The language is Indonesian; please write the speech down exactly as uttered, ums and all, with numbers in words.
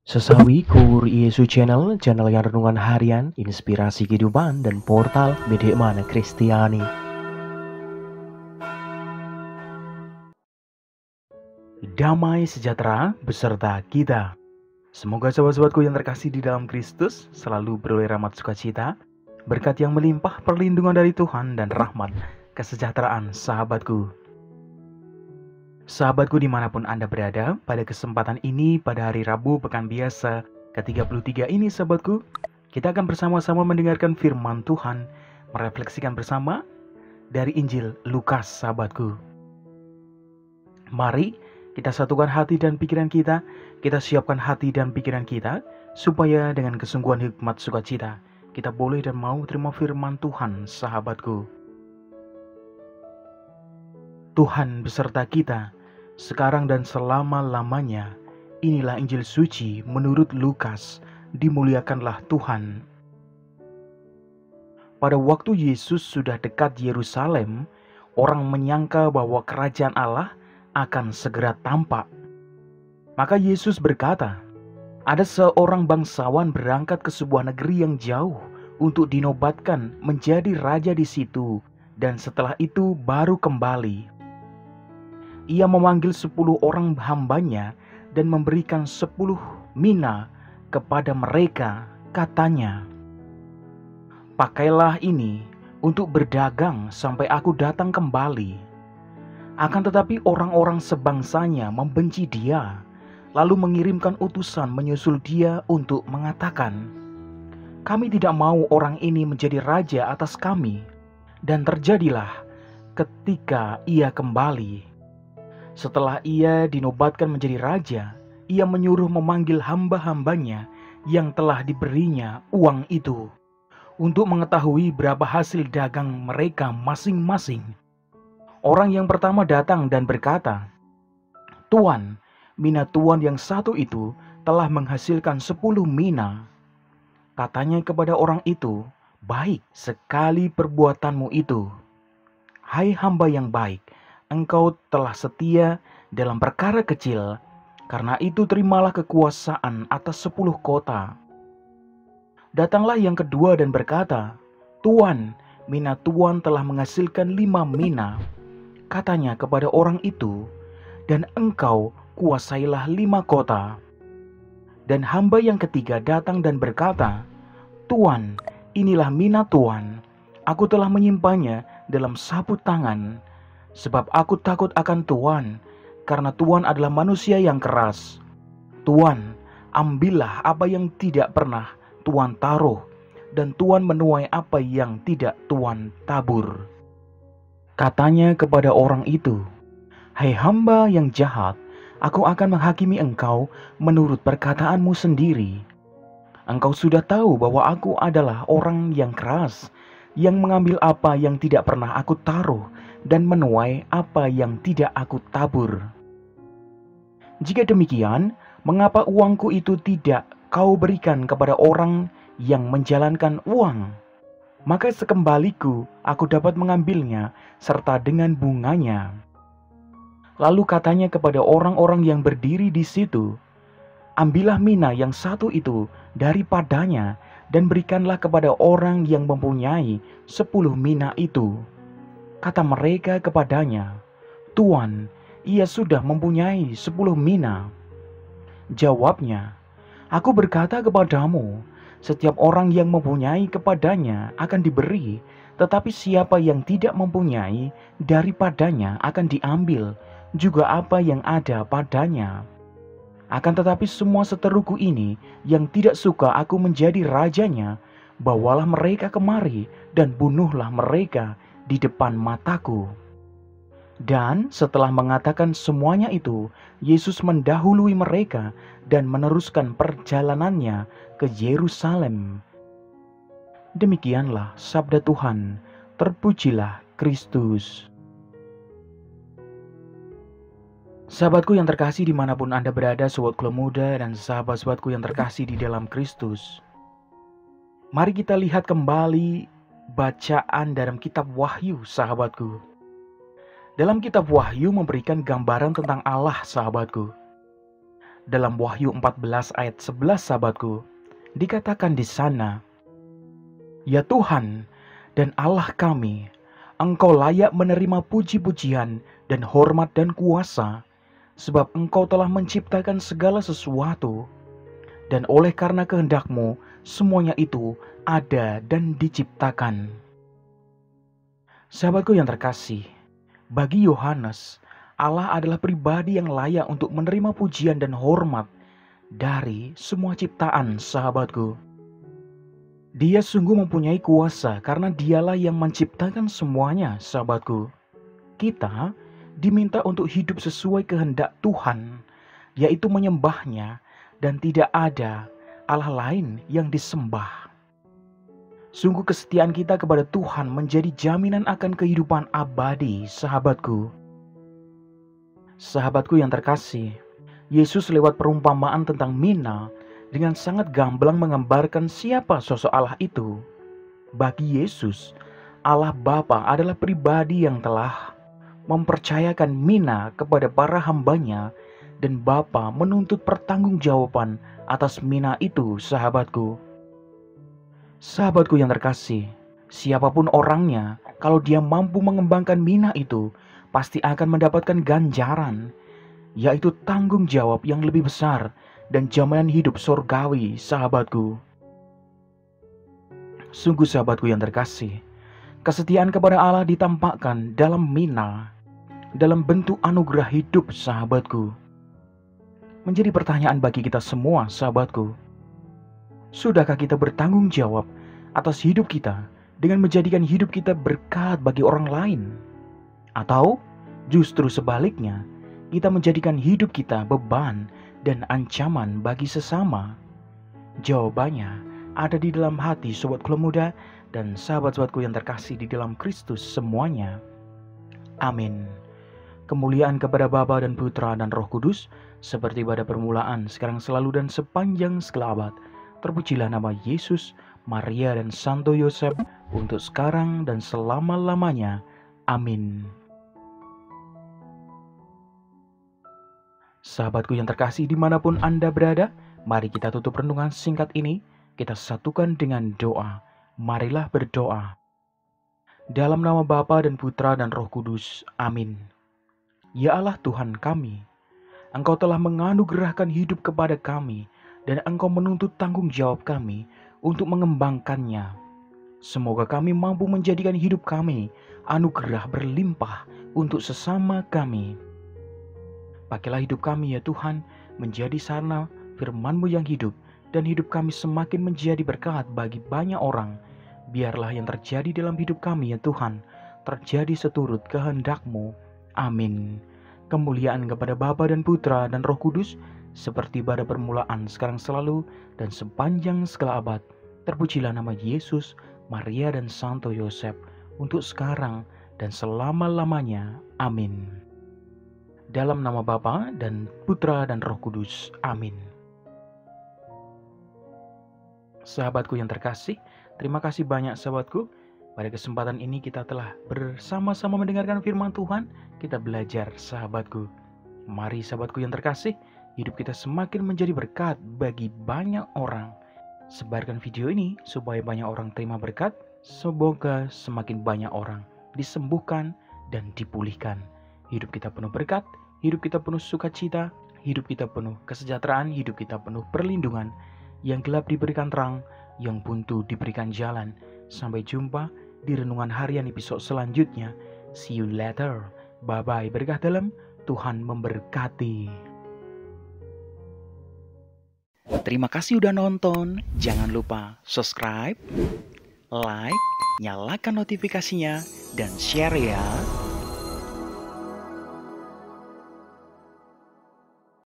Sesawi Kur Yesu Channel, channel yang renungan harian, inspirasi kehidupan, dan portal Bedekmana Kristiani. Damai sejahtera beserta kita. Semoga sahabat-sahabatku yang terkasih di dalam Kristus selalu beroleh rahmat sukacita, berkat yang melimpah, perlindungan dari Tuhan, dan rahmat kesejahteraan sahabatku. Sahabatku dimanapun Anda berada, pada kesempatan ini pada hari Rabu Pekan Biasa ke tiga puluh tiga ini sahabatku, kita akan bersama-sama mendengarkan firman Tuhan, merefleksikan bersama dari Injil Lukas sahabatku. Mari kita satukan hati dan pikiran kita, kita siapkan hati dan pikiran kita, supaya dengan kesungguhan hikmat sukacita, kita boleh dan mau terima firman Tuhan sahabatku. Tuhan beserta kita, sekarang dan selama-lamanya. Inilah Injil suci menurut Lukas. Dimuliakanlah Tuhan. Pada waktu Yesus sudah dekat Yerusalem, orang menyangka bahwa kerajaan Allah akan segera tampak. Maka Yesus berkata, ada seorang bangsawan berangkat ke sebuah negeri yang jauh untuk dinobatkan menjadi raja di situ, dan setelah itu baru kembali. Ia memanggil sepuluh orang hambanya dan memberikan sepuluh mina kepada mereka. Katanya, pakailah ini untuk berdagang sampai aku datang kembali. Akan tetapi orang-orang sebangsanya membenci dia, lalu mengirimkan utusan menyusul dia untuk mengatakan, kami tidak mau orang ini menjadi raja atas kami. Dan terjadilah ketika ia kembali, setelah ia dinobatkan menjadi raja, ia menyuruh memanggil hamba-hambanya yang telah diberinya uang itu, untuk mengetahui berapa hasil dagang mereka masing-masing. Orang yang pertama datang dan berkata, Tuan, mina tuan yang satu itu telah menghasilkan sepuluh mina. Katanya kepada orang itu, baik sekali perbuatanmu itu. Hai hamba yang baik, engkau telah setia dalam perkara kecil, karena itu terimalah kekuasaan atas sepuluh kota. Datanglah yang kedua dan berkata, Tuan, mina tuan telah menghasilkan lima mina. Katanya kepada orang itu, dan engkau kuasailah lima kota. Dan hamba yang ketiga datang dan berkata, Tuan, inilah mina tuan. Aku telah menyimpannya dalam sabut tangan, sebab aku takut akan Tuan, karena Tuan adalah manusia yang keras. Tuan, ambillah apa yang tidak pernah Tuan taruh, dan Tuan menuai apa yang tidak Tuan tabur. Katanya kepada orang itu, hai hamba yang jahat, aku akan menghakimi engkau menurut perkataanmu sendiri. Engkau sudah tahu bahwa aku adalah orang yang keras, yang mengambil apa yang tidak pernah aku taruh, dan menuai apa yang tidak aku tabur. Jika demikian, mengapa uangku itu tidak kau berikan kepada orang yang menjalankan uang? Maka sekembaliku aku dapat mengambilnya serta dengan bunganya. Lalu katanya kepada orang-orang yang berdiri di situ, ambillah mina yang satu itu daripadanya dan berikanlah kepada orang yang mempunyai sepuluh mina itu. Kata mereka kepadanya, Tuan, ia sudah mempunyai sepuluh mina. Jawabnya, aku berkata kepadamu, setiap orang yang mempunyai kepadanya akan diberi, tetapi siapa yang tidak mempunyai, daripadanya akan diambil juga apa yang ada padanya. Akan tetapi semua seteruku ini yang tidak suka aku menjadi rajanya, bawalah mereka kemari dan bunuhlah mereka di depan mataku. Dan setelah mengatakan semuanya itu, Yesus mendahului mereka dan meneruskan perjalanannya ke Yerusalem. Demikianlah sabda Tuhan. Terpujilah Kristus. Sahabatku yang terkasih dimanapun Anda berada, sobatku muda dan sahabat-sahabatku yang terkasih di dalam Kristus, mari kita lihat kembali bacaan dalam kitab Wahyu sahabatku. Dalam kitab Wahyu memberikan gambaran tentang Allah sahabatku. Dalam Wahyu empat belas ayat sebelas sahabatku, dikatakan di sana, "Ya Tuhan dan Allah kami, Engkau layak menerima puji-pujian dan hormat dan kuasa, sebab Engkau telah menciptakan segala sesuatu, dan oleh karena kehendak-Mu semuanya itu ada dan diciptakan." Sahabatku yang terkasih, bagi Yohanes, Allah adalah pribadi yang layak untuk menerima pujian dan hormat dari semua ciptaan, sahabatku. Dia sungguh mempunyai kuasa karena dialah yang menciptakan semuanya, sahabatku. Kita diminta untuk hidup sesuai kehendak Tuhan, yaitu menyembahnya, dan tidak ada Allah lain yang disembah. Sungguh kesetiaan kita kepada Tuhan menjadi jaminan akan kehidupan abadi, sahabatku. Sahabatku yang terkasih, Yesus lewat perumpamaan tentang mina dengan sangat gamblang menggambarkan siapa sosok Allah itu. Bagi Yesus, Allah Bapa adalah pribadi yang telah mempercayakan mina kepada para hambanya, dan Bapa menuntut pertanggungjawaban atas mina itu, sahabatku. Sahabatku yang terkasih, siapapun orangnya, kalau dia mampu mengembangkan mina itu, pasti akan mendapatkan ganjaran, yaitu tanggung jawab yang lebih besar dan jaminan hidup surgawi, sahabatku. Sungguh sahabatku yang terkasih, kesetiaan kepada Allah ditampakkan dalam mina, dalam bentuk anugerah hidup, sahabatku. Menjadi pertanyaan bagi kita semua, sahabatku. Sudahkah kita bertanggung jawab atas hidup kita dengan menjadikan hidup kita berkat bagi orang lain? Atau justru sebaliknya, kita menjadikan hidup kita beban dan ancaman bagi sesama? Jawabannya ada di dalam hati sobatku muda dan sahabat-sahabatku yang terkasih di dalam Kristus semuanya. Amin. Kemuliaan kepada Bapa dan Putra dan Roh Kudus, seperti pada permulaan, sekarang selalu dan sepanjang segala abad. Terpujilah nama Yesus, Maria dan Santo Yosef, untuk sekarang dan selama-lamanya. Amin. Sahabatku yang terkasih dimanapun Anda berada, mari kita tutup renungan singkat ini. Kita satukan dengan doa. Marilah berdoa. Dalam nama Bapa dan Putra dan Roh Kudus. Amin. Ya Allah Tuhan kami, Engkau telah menganugerahkan hidup kepada kami, dan Engkau menuntut tanggung jawab kami untuk mengembangkannya. Semoga kami mampu menjadikan hidup kami anugerah berlimpah untuk sesama kami. Pakailah hidup kami ya Tuhan, menjadi sarana firman-Mu yang hidup, dan hidup kami semakin menjadi berkat bagi banyak orang. Biarlah yang terjadi dalam hidup kami ya Tuhan, terjadi seturut kehendak-Mu. Amin. Kemuliaan kepada Bapa dan Putra dan Roh Kudus, seperti pada permulaan, sekarang selalu, dan sepanjang segala abad. Terpujilah nama Yesus, Maria dan Santo Yosef, untuk sekarang dan selama-lamanya. Amin. Dalam nama Bapa dan Putra dan Roh Kudus. Amin. Sahabatku yang terkasih, terima kasih banyak sahabatku. Pada kesempatan ini kita telah bersama-sama mendengarkan firman Tuhan. Kita belajar, sahabatku. Mari sahabatku yang terkasih, hidup kita semakin menjadi berkat bagi banyak orang. Sebarkan video ini supaya banyak orang terima berkat. Semoga semakin banyak orang disembuhkan dan dipulihkan. Hidup kita penuh berkat, hidup kita penuh sukacita, hidup kita penuh kesejahteraan, hidup kita penuh perlindungan. Yang gelap diberikan terang, yang buntu diberikan jalan. Sampai jumpa di renungan harian episode selanjutnya. See you later. Bye-bye. Berkah dalam, Tuhan memberkati. Terima kasih udah nonton. Jangan lupa subscribe, like, nyalakan notifikasinya, dan share ya.